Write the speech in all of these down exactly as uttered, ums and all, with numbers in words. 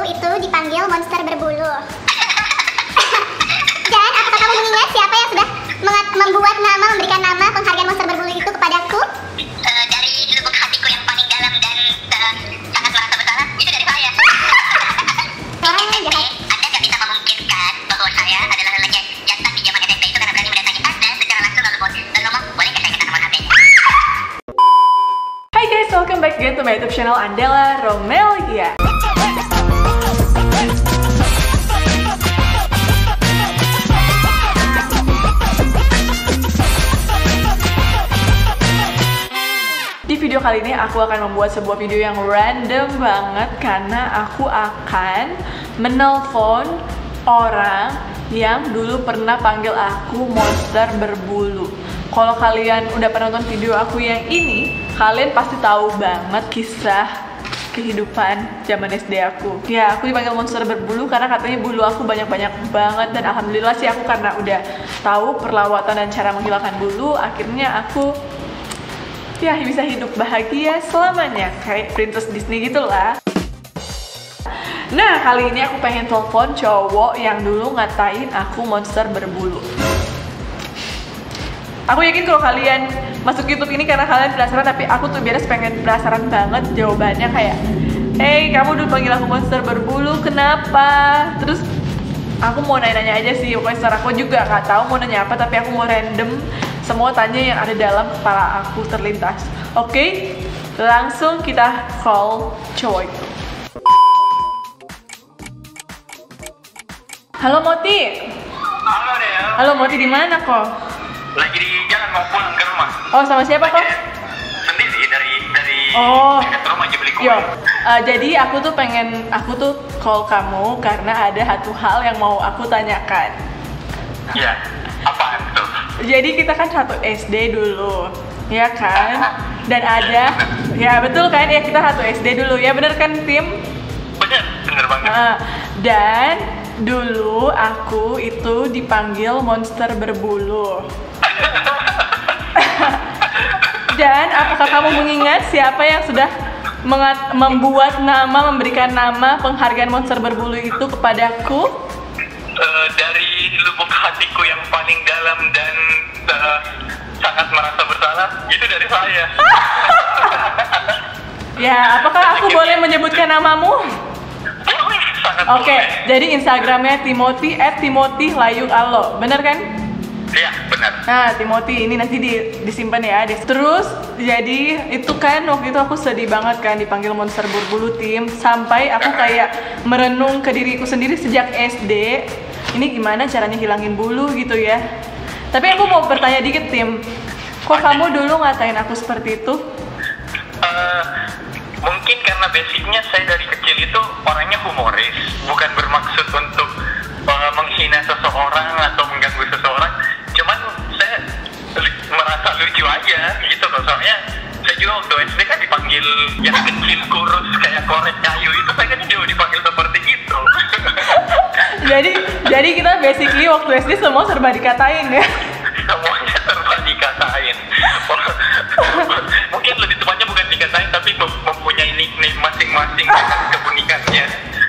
itu dipanggil monster berbulu. Dan apakah kamu mengingat siapa yang sudah membuat nama, memberikan nama penghargaan monster berbulu itu kepadaku? Uh, dari lubuk hatiku yang paling dalam dan uh, sangat merasa bersalah, itu dari saya. Oh, S M P, Anda gak bisa memungkinkan bahwa saya adalah lelaki yang jantan di zaman S M P itu karena berani mendatangi Anda secara langsung lalu ngomong, boleh gak saya minta nomor H P-nya? Hai guys, welcome back again to my YouTube channel Andela Romelia. Di video kali ini aku akan membuat sebuah video yang random banget karena aku akan menelpon orang yang dulu pernah panggil aku monster berbulu. Kalau kalian udah pernah nonton video aku yang ini, kalian pasti tahu banget kisah kehidupan zaman S D aku. Ya, aku dipanggil monster berbulu karena katanya bulu aku banyak-banyak banget. Dan alhamdulillah sih aku karena udah tahu perlawatan dan cara menghilangkan bulu, akhirnya aku ya bisa hidup bahagia selamanya kayak Princess Disney gitu lah. Nah, kali ini aku pengen telepon cowok yang dulu ngatain aku monster berbulu. Aku yakin kalau kalian masuk YouTube ini karena kalian penasaran, tapi aku tuh biasa pengen penasaran banget jawabannya kayak, hey, kamu dulu panggil aku monster berbulu, kenapa? Terus aku mau nanya-nanya aja sih, pokoknya secara aku juga gak tahu mau nanya apa, tapi aku mau random semua tanya yang ada dalam kepala aku terlintas. Oke, okay? Langsung kita call cowok itu. Halo Moti. Halo Del. Halo Moti, di mana kok? Lagi di jalan mau pulang ke rumah. Oh, sama siapa kok? Sendiri dari dari Oh. dekat rumah aja beli kue. Yo, uh, jadi aku tuh pengen, aku tuh call kamu karena ada satu hal yang mau aku tanyakan. Iya. Apaan tuh? Jadi kita kan satu S D dulu, ya kan? Dan ada, ya betul kan? Ya kita satu S D dulu, ya bener kan Tim? Bener, bener banget. Uh, dan dulu aku itu dipanggil monster berbulu. Dan apakah kamu mengingat siapa yang sudah mengat membuat nama, memberikan nama penghargaan monster berbulu itu kepadaku? Uh, dari lubuk hatiku yang paling dalam dan uh, sangat merasa bersalah, itu dari saya. Ya, apakah aku boleh menyebutkan namamu? Boleh, sangat Oke, okay, boleh. jadi Instagramnya Timothy at Timothy Layung Alo, bener kan? Iya, benar. Nah, Timothy ini nanti di, disimpan ya. Terus, jadi itu kan waktu itu aku sedih banget kan dipanggil monster berbulu Tim. Sampai aku kayak merenung ke diriku sendiri sejak S D. Ini gimana caranya hilangin bulu gitu ya. Tapi aku mau bertanya dikit Tim. Kok kamu dulu ngatain aku seperti itu? Uh, mungkin karena basicnya saya dari kecil itu orangnya humoris. Bukan bermaksud untuk uh, menghina seseorang atau mengganggu seseorang. Cuman saya merasa lucu aja gitu loh, soalnya saya juga waktu S D kan dipanggil yang kecil kurus kayak korek kayu itu, saya kan juga dipanggil seperti itu. jadi jadi kita basically waktu S D semua serba dikatain ya. Semuanya serba dikatain. Mungkin lebih tepatnya bukan dikatain tapi mempunyai nickname masing-masing dengan keunikannya.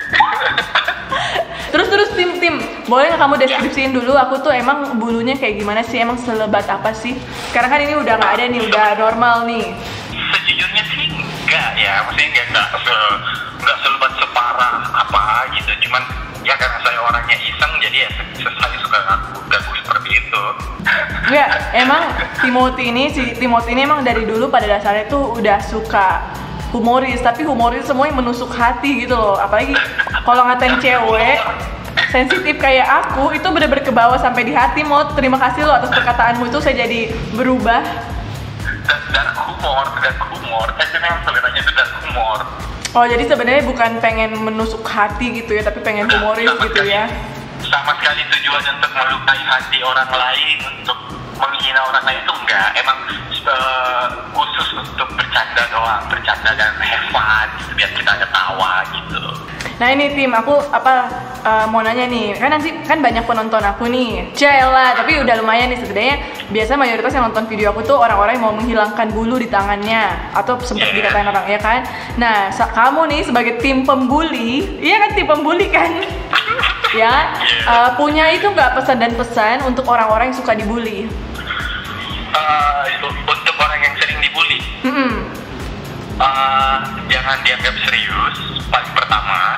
Terus terus tim tim, boleh nggak kamu deskripsiin dulu aku tuh emang bulunya kayak gimana sih, emang selebat apa sih? Sekarang kan ini udah nggak ada nih, udah normal nih. Sejujurnya sih enggak ya, maksudnya enggak enggak se enggak selebat separah apa gitu. Cuman ya karena saya orangnya iseng jadi ya saya suka ngaku-ngaku seperti itu. Enggak, emang Timothy ini si Timothy ini emang dari dulu pada dasarnya tuh udah suka humoris, tapi humoris semua yang menusuk hati gitu loh. Apalagi kalau ngatain cewek sensitif kayak aku itu bener-bener ke bawah sampai di hati. Mau terima kasih lo atas perkataanmu itu, saya jadi berubah. Dan, dan humor, dan humor. Saya memang seleranya itu dan humor. Oh, jadi sebenarnya bukan pengen menusuk hati gitu ya, tapi pengen humoris sama gitu sekali, ya. Sama sekali tujuan untuk melukai hati orang lain, untuk menghina orang lain itu enggak. Emang uh, khusus untuk bercanda doang, bercanda dan have fun gitu, biar kita ada tawa gitu. Nah ini Tim, aku apa uh, mau nanya nih, kan nanti kan banyak penonton aku nih, Cela, tapi udah lumayan nih setidaknya. Biasa mayoritas yang nonton video aku tuh orang-orang yang mau menghilangkan bulu di tangannya atau sempat dikatain orang, ya kan? Nah, kamu nih sebagai tim pembuli, iya kan tim pembuli kan? Ya, uh, punya itu nggak pesan dan pesan untuk orang-orang yang suka dibully? Uh, untuk orang yang sering dibully, Mm-mm. uh, jangan dianggap serius. Paling pertama,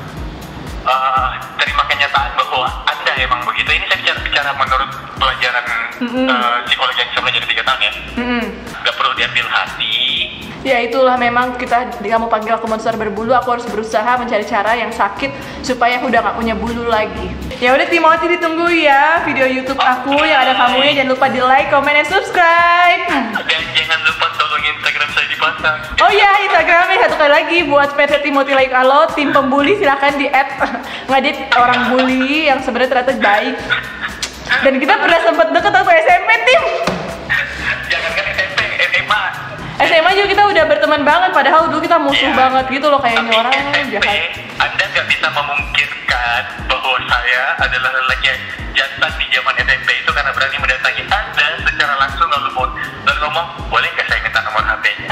uh, terima kenyataan bahwa Anda emang begitu. Ini saya bicara, bicara menurut pelajaran Mm-mm. uh, psikologi yang saya belajar tiga tahun ya. Mm-mm. Gak perlu diambil hati. Ya itulah memang kita, kamu panggil aku monster berbulu, aku harus berusaha mencari cara yang sakit supaya aku udah gak punya bulu lagi. Ya udah Timothy, ditunggu ya video YouTube aku yang ada kamunya. Jangan lupa di like, comment, dan subscribe. Dan jangan lupa tolong Instagram saya dipasang. Oh iya, Instagramnya satu kali lagi buat P T Timothy Like Alo, tim pembuli silahkan di add ngadit orang bully yang sebenarnya ternyata baik. Dan kita pernah sempat deket waktu S M P, Tim. Jangan kan S M P, S M A. S M A juga kita udah berteman banget, padahal dulu kita musuh Ya, banget gitu loh, kayak ini tapi orang S M P, jahat. Anda gak bisa memungkirkan bahwa saya adalah lelaki yang jantan di zaman S M P itu karena berani mendatangi Anda secara langsung lalu lalu ngomong, boleh gak saya minta nomor H P-nya?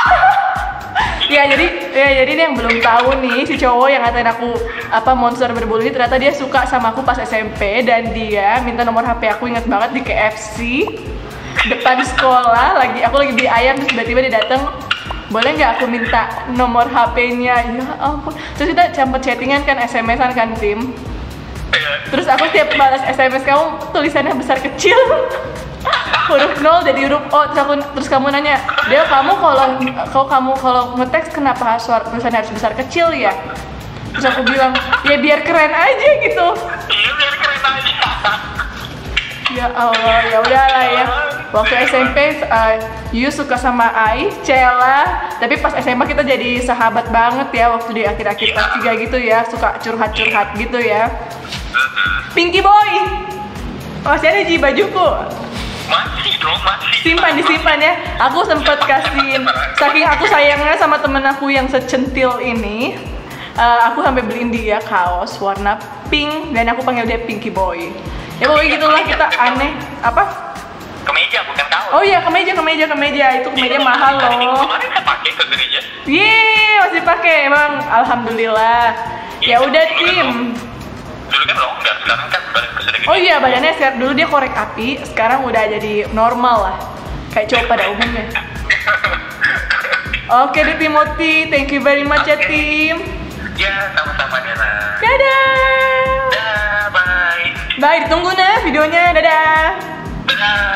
Ya jadi, ya jadi nih yang belum tahu nih, si cowok yang ngatain aku apa monster berbulu ini ternyata dia suka sama aku pas S M P dan dia minta nomor H P aku, ingat banget, di K F C depan sekolah. Lagi aku lagi beli ayam, terus tiba-tiba dia datang, boleh nggak aku minta nomor H P-nya? Ya ampun. Terus kita campur chattingan kan, S M S-an kan, Tim. Terus aku tiap balas S M S kamu tulisannya besar kecil. Huruf nol jadi huruf O. Terus aku, terus kamu nanya, Del, kamu kalau kalau kamu kalau ngeteks kenapa suara tulisannya harus besar kecil ya? Terus aku bilang, ya biar keren aja gitu. Iya, biar keren aja. Ya Allah, ya udahlah ya. Waktu S M P uh, you suka sama Ai, Cela, tapi pas S M A kita jadi sahabat banget ya waktu di akhir-akhir kelas tiga gitu ya, suka curhat-curhat gitu ya. Pinky Boy. Masih ada di bajuku. Masih dong, masih. Simpan, disimpan ya. Aku sempet kasihin, saking aku sayangnya sama temen aku yang secentil ini, uh, aku sampai beliin dia kaos warna pink dan aku panggil dia Pinky Boy. Ya pokoknya gitulah, kita aneh. Apa? Kemeja bukan kaos. Oh iya, kemeja, kemeja, kemeja. Itu kemeja mahal Hari Minggu loh. kemarin saya pakai ke gereja. Yeay, masih pakai emang. Alhamdulillah. Ya udah, Tim. Dulu kan longgar, sekarang kan badan sudah gede. Oh iya, badannya sekarang, dulu dia korek api, sekarang udah jadi normal lah. Kayak cowok pada umumnya. Oke deh Timothy, thank you very much ya, Tim. Ya, sama-sama Nela. Dadah. Dah, bye. Bye, ditunggu nah videonya. Dadah. Dadah.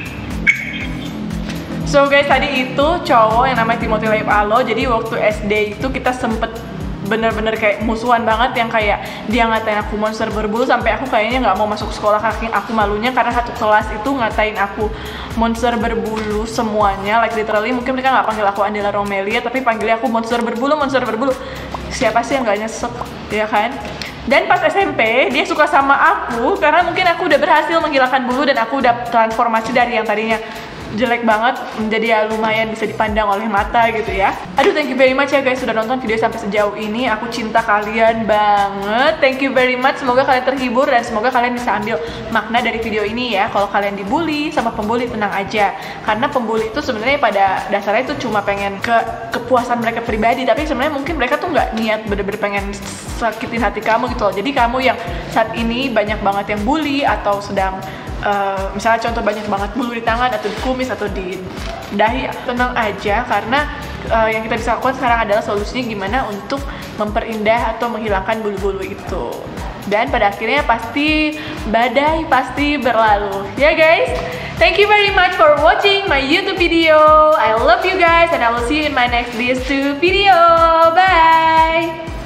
So guys, tadi itu cowok yang namanya Timothy Like Alo. Jadi waktu S D itu kita sempet bener-bener kayak musuhan banget, yang kayak dia ngatain aku monster berbulu sampai aku kayaknya nggak mau masuk sekolah, saking aku malunya karena satu kelas itu ngatain aku monster berbulu semuanya, like literally. Mungkin mereka nggak panggil aku Andela Romelia, tapi panggilnya aku monster berbulu, monster berbulu. Siapa sih yang nggak nyesek, ya kan? Dan pas S M P dia suka sama aku karena mungkin aku udah berhasil menghilangkan bulu dan aku udah transformasi dari yang tadinya jelek banget menjadi ya lumayan bisa dipandang oleh mata gitu ya. Aduh, thank you very much ya guys sudah nonton video sampai sejauh ini. Aku cinta kalian banget. Thank you very much. Semoga kalian terhibur dan semoga kalian bisa ambil makna dari video ini ya. Kalau kalian dibully sama pembuli, tenang aja. Karena pembuli itu sebenarnya pada dasarnya itu cuma pengen ke kepuasan mereka pribadi, tapi sebenarnya mungkin mereka tuh nggak niat bener-bener pengen sakitin hati kamu gitu loh. Jadi kamu yang saat ini banyak banget yang bully atau sedang Uh, misalnya contoh banyak banget bulu di tangan atau di kumis atau di dahi, tenang aja karena uh, yang kita bisa lakukan sekarang adalah solusinya gimana untuk memperindah atau menghilangkan bulu-bulu itu, dan pada akhirnya pasti badai pasti berlalu ya guys. Thank you very much for watching my YouTube video. I love you guys and I will see you in my next YouTube video. Bye.